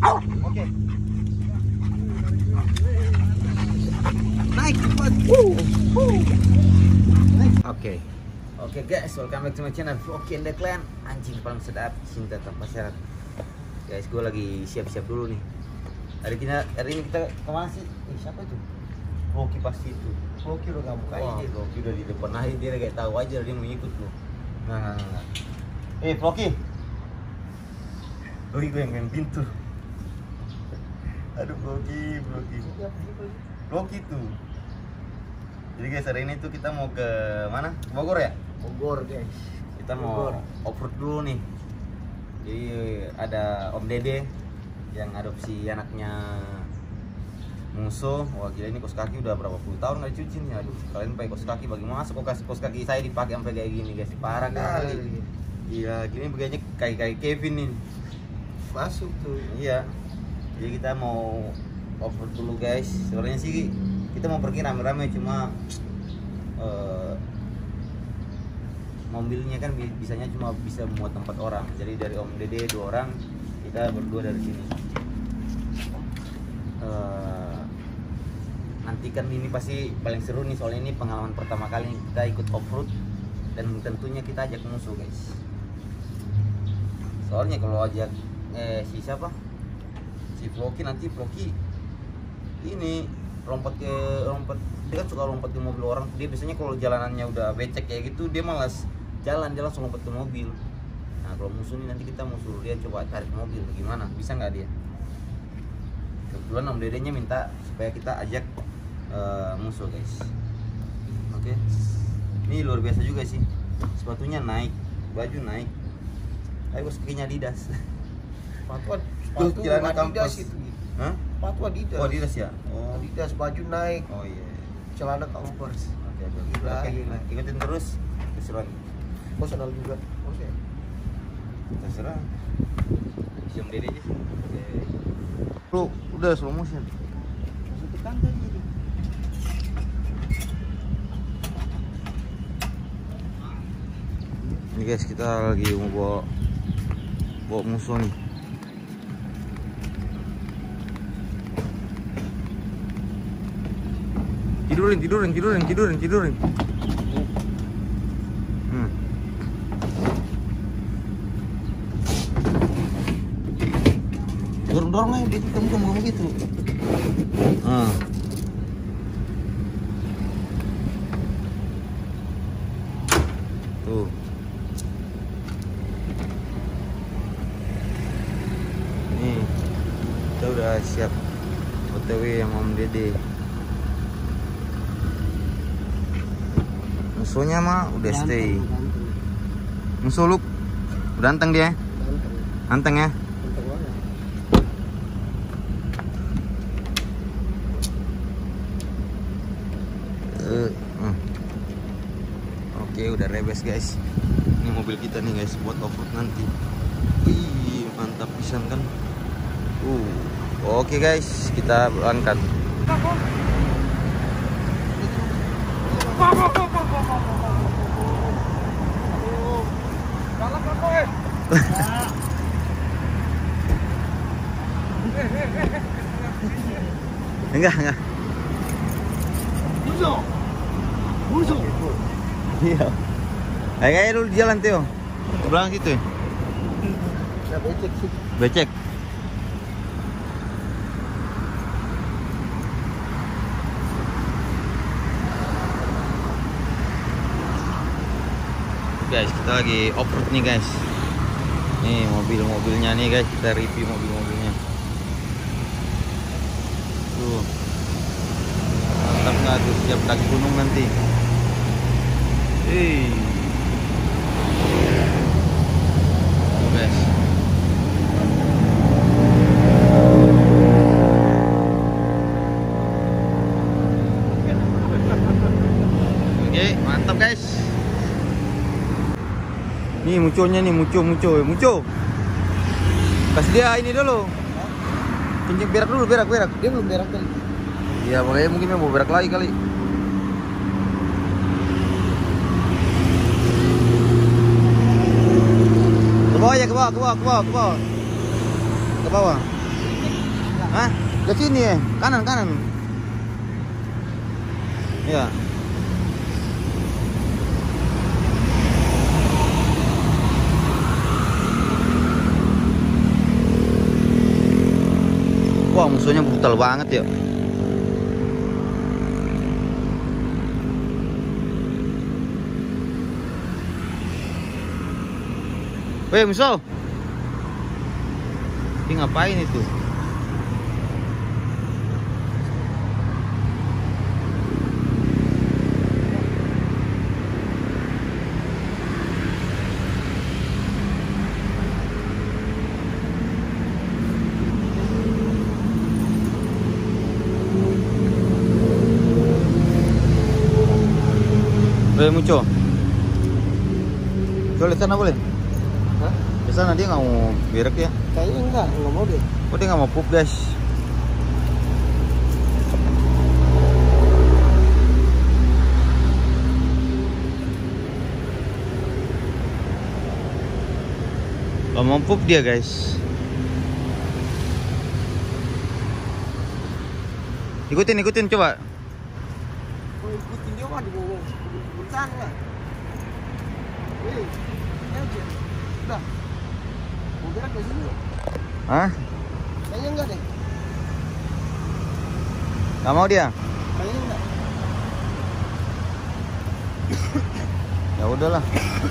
Oke. Naik cepat. Oke. Oke guys, welcome back to my channel Vloggy and the Clan. Anjing paling sedap, cinta tanpa syarat. Guys, gue lagi siap-siap dulu nih. Hari ini kita kemana sih? Siapa itu? Vloggy pasti itu. Vloggy udah gak buka aja. Vloggy udah di depan aja, dia kayak tahu aja dia mau ikut tuh. Nah. Vloggy. Vloggy gue yang main pintu. Aduh Vloggy tuh. Jadi guys, hari ini tuh kita mau ke mana? Bogor ya? Bogor guys. Kita mau off-road dulu nih. Jadi ada Om Dede yang adopsi anaknya musuh. Wah gila, ini kos kaki udah berapa puluh tahun nggak dicuci nih. Aduh, kalian pakai kos kaki bagaimana? Masuk kos kaki saya dipakai sampai kayak gini guys, parah kali. Iya, gini begini kayak Kevin nih. Masuk tuh. Iya. Jadi kita mau off-road dulu guys. Sebenarnya sih kita mau pergi rame-rame, cuma mobilnya kan bisanya cuma bisa muat 4 orang. Jadi dari Om Dede 2 orang, kita berdua dari sini. Nanti kan ini pasti paling seru nih, soalnya ini pengalaman pertama kali kita ikut off-road dan tentunya kita ajak musuh guys. Soalnya kalau ajak si siapa? Si Vloggy, nanti Vloggy ini lompat dia kan suka lompat ke mobil orang. Dia biasanya kalau jalanannya udah becek kayak gitu, dia malas jalan, dia langsung lompat ke mobil. Nah kalau musuh ini nanti kita mau suruh dia coba tarik mobil, gimana? Bisa nggak dia? Kebetulan Om Dedenya minta supaya kita ajak musuh guys. Oke. Ini luar biasa juga sih. Sepatunya naik, baju naik. Ayo kakinya Adidas. Sepatu Adidas itu. Hah? Sepatu Adidas. Oh Adidas ya? Oh Adidas, baju naik. Oh iya. Celana Converse. Oke. Ikutin terus. Keseruan. Bos kenal juga. Oke. Terserah. Siom Dede aja sih. Oke. Udah slow motion. Masuk ke tangga jadi. Ini guys, kita lagi mau bawa musuh nih. Tidurin. Dorong aja, kamu gitu. Tuh. Nih, kita udah siap OTW yang Om Dede. Musuhnya mah udah stay. Musuh lu udah anteng dia. Anteng ya. Oke, udah rebes guys. Ini mobil kita nih guys, buat off-road nanti. Wih, mantap pisan kan. Oke guys, kita berangkat. Enggak. Musuh. Iya. Kayak dulu jalan Tio. Ke belakang situ ya. Becek sih. Becek. Guys, kita lagi off-road nih guys. Nih mobil-mobilnya nih guys, kita review mobil-mobilnya. Tuh. Mantap nggak tuh, siap daki gunung nanti. Tuh guys. Oke, mantap guys. Nih muconya nih, muco. Kasih dia ini dulu. Kencing berak dulu, berak. Dia belum berak tadi. Iya, makanya mungkin mau berak lagi kali. Ke bawah ya, ke bawah. Hah? Ke sini ya? Kanan. Ya. Wah, musuhnya brutal banget ya. Weh, musuh. Ini ngapain itu? Muncul. Coba lihat sana boleh? Hah? Di sana dia nggak mau berak ya? Kayaknya nggak mau deh. Oh, dia nggak mau pup guys. Nggak mau pup dia guys. Ikutin coba. Oh, ikutin dia mah di bawah. Sana. Udah. Mau berak di sini. Hah? Kayaknya enggak deh. Nggak mau dia? Kayaknya enggak. Ya udahlah.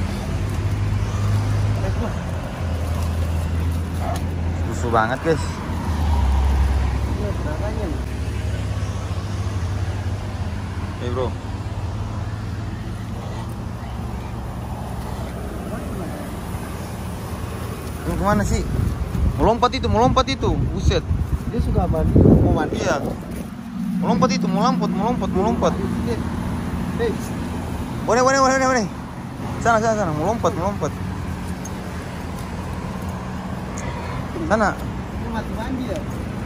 Susu banget guys. Ini berangkanya nih. Hey bro. Ini kemana sih? Melompat itu, buset. Dia suka mandi, mau mandi. Iya. Melompat. Hei. Boleh. Sana, melompat. Sana. Ini mati mandi ya.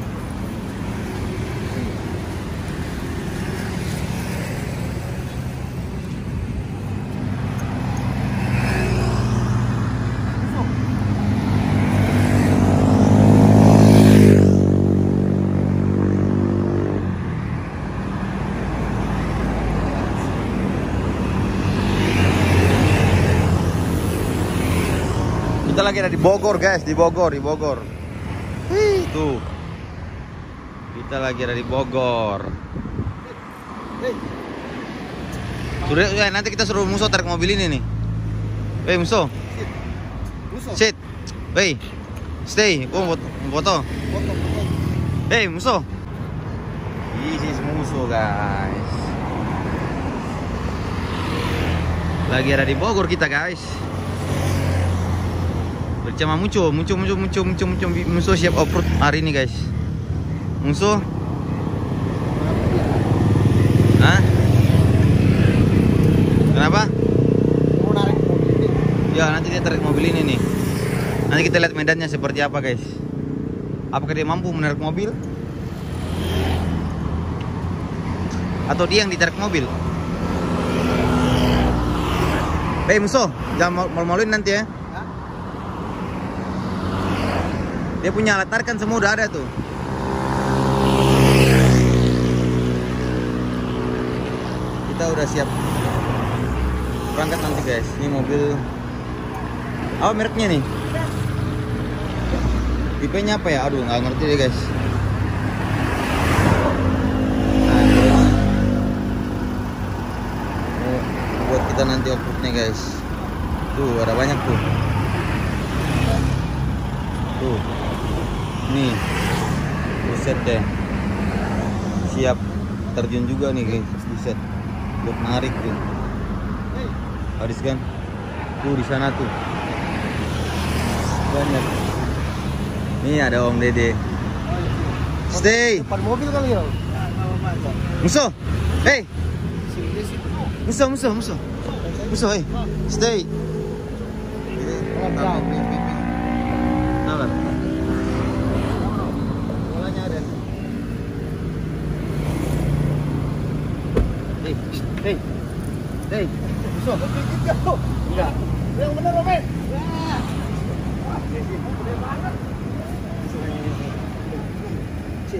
Kita lagi ada di Bogor guys, di Bogor. Tuh. Kita lagi ada di Bogor. Sudah, nanti kita suruh musuh tarik mobil ini nih. Hey musuh. Sit. Hey. Stay. Gua mau foto. Hey musuh. This is musuh guys. Lagi ada di Bogor kita guys. Bersama muncul siap off-road hari ini guys. Musuh. Hah? Kenapa? Mau narik mobil ini. Ya nanti dia tarik mobil ini nih. Nanti kita lihat medannya seperti apa guys. Apakah dia mampu menarik mobil? Atau dia yang ditarik mobil? Musuh, jangan malu-maluin nanti ya. Dia punya alat tarik kan semua udah ada tuh. Kita udah siap berangkat nanti guys. Ini mobil apa mereknya nih? Tipenya apa ya? Aduh nggak ngerti deh guys. Nah, buat kita nanti off-roadnya guys. Tuh ada banyak tuh. Tuh. Nih, buset deh, siap terjun juga nih guys, buset, buat narik tuh, habis kan, tuh di sana tuh, banyak. Nih ada Om Dede, stay. Depan mobil kali ya. Musuh, hey, musuh, hey, stay. Sabar. Hei, musuh. Enggak. Yang bener, Romen. Ya. Wah, gede banget.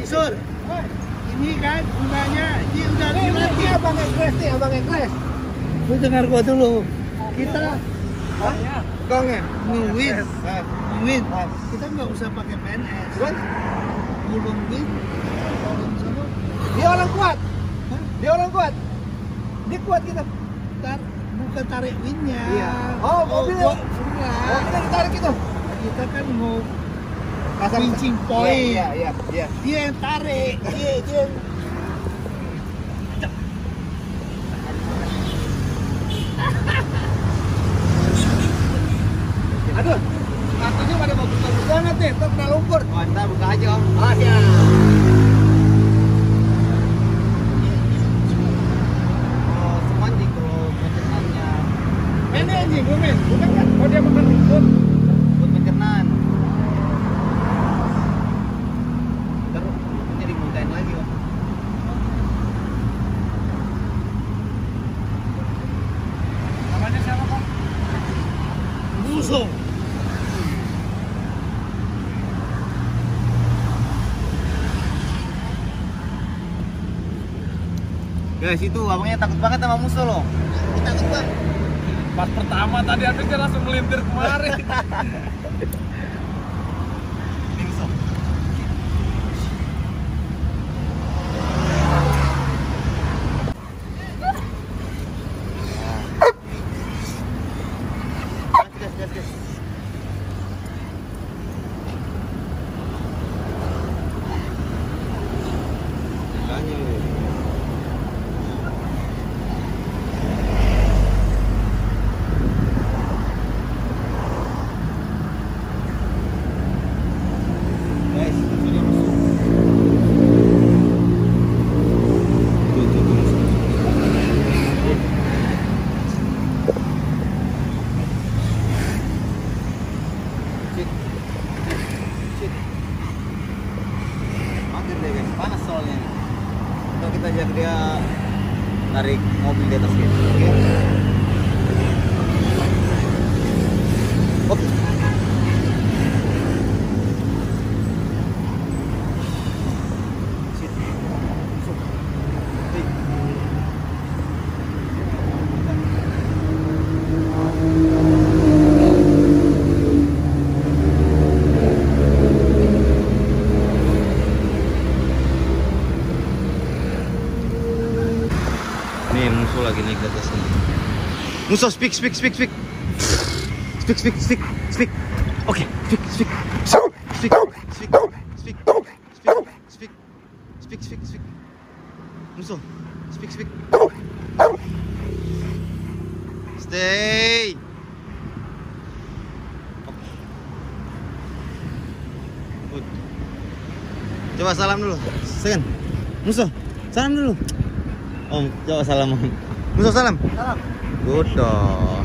Sur, ini kan gunanya ini udah dilatih. Abang Ekres nih, Abang Ekres. Lu dengar gua dulu. Kita Gongnya. nge-win, win. Kita nggak usah pakai PNS. Belum win, Dia orang kuat. Dia orang kuat. Dia kuat kita. bukan tarik winnya. Iya. Oh, mobilnya. Enggak. Kita ditarik itu. Kita kan mau Pasang Winching point. Iya. dia yang tarik, dia yang Aduh, kartunya pada bagus-bagus banget nih, ntar kena lumpur. Oh, ntar buka aja om. Oh ya. Kalau semanjing kalau pencernannya ini anjing, bukan kan? Oh dia makan rumput. buat pencernaan. Terus rumputnya dimuntahin lagi om. Namanya siapa kok? Musuh. Guys itu abangnya takut banget sama musuh loh. Takut bang. Pas pertama tadi habisnya langsung melintir kemari. Ini musuh. Gas. Makanya lu. Guys, sudah musuh. Tuh musuh. Shit. Mager deh guys, panas soalnya. Kalau kita ajak dia tarik mobil di atas gitu, oke? Oke. Shit. Masuk. Hei. Nih musuh lagi naik ke atas nih. Musuh speak. Oke, speak. Musuh, speak. Stay. Good. Coba salam dulu. Second. Musuh, salam dulu. Om, coba salam om. Musuh salam. Salam. Good dong.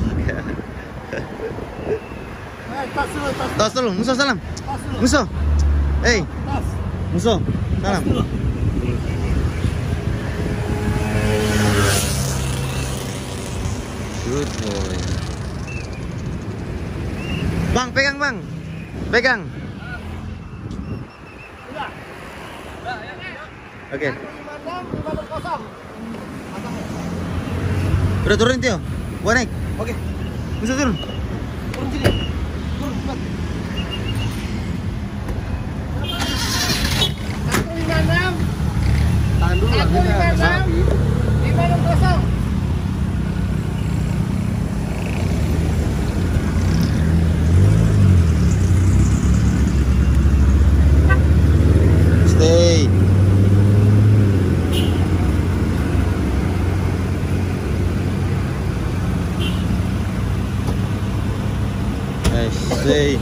Tas dulu. Tos dulu, musuh salam. Tas dulu. Musuh. Hey, Tas. musuh. Salam. Dulu. Good boy. Bang, pegang bang. Pegang. Oke. 56, 500. Udah turun Tio. Gua naik. Oke. Musuh turun. Turun sini. Turun cepat. 156. Tahan dulu lah. 156. 560. Stay. Guys, stay.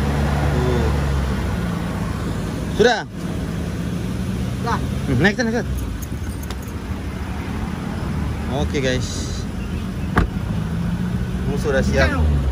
Sudah. Dah. Naik. Oke guys. Musuh sudah siap.